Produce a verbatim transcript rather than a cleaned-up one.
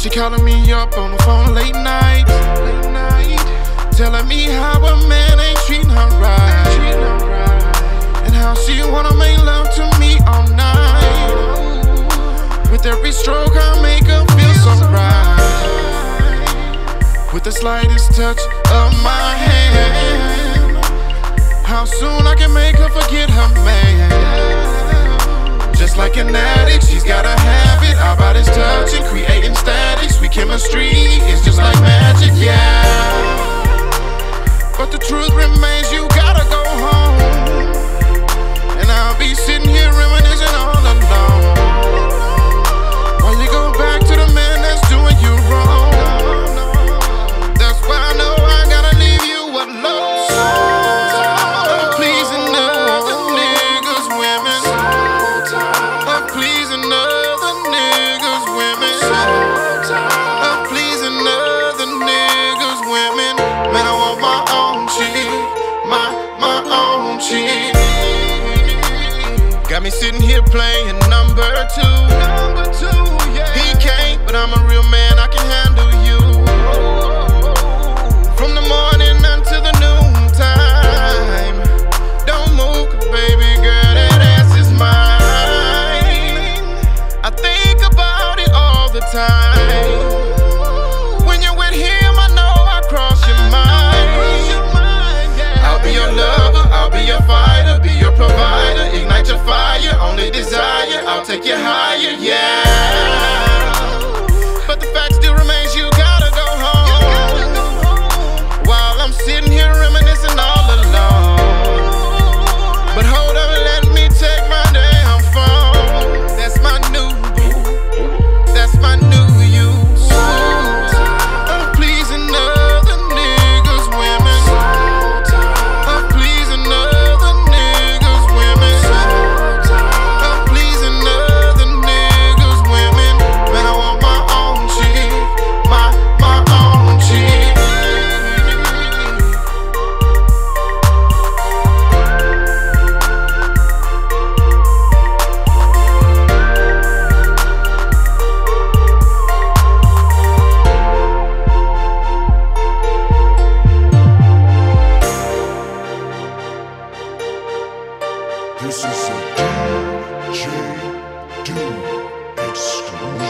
She calling me up on the phone late night, late night, telling me how a man ain't treating her right, treating her right, and how she wanna make love to me all night. With every stroke I make her feel so right. With the slightest touch of my hand, how soon I can make her forget her man. Just like an addict, she's got a habit. Our bodies touching, creating static. Sweet chemistry is just like magic, yeah. But the truth remains, you gotta go home, and I'll be sitting here reminiscing all alone. While you go back to the man that's doing you wrong. That's why I know I gotta leave you alone. I'm pleasing other niggas, women. I'm pleasing other niggas, women. I'm pleasing other niggas, women. Man, I want my own chick, my, my own chick. Got me sitting here playing number two. Number two, yeah. He can't, but I'm a real man, I can handle you. From the morning until the noontime. Don't move, 'cause baby girl, that ass is mine. I think about it all the time. When you're with him, I know I cross your mind. I'll be your lover, I'll be your fighter, be your provider, ignite your fire, only desire, I'll take you higher, yeah. But the fact still remains, you gotta go home. While I'm sitting here reminiscing all alone. But hold up and let me take my damn phone. That's my new boo, that's my new you. I'm pleasing other niggas, women. I'm pleasing other niggas, women. I'm pleasing other niggas, women. Man, I want my own chick, my, my own chick. This is a D J Do exclusive.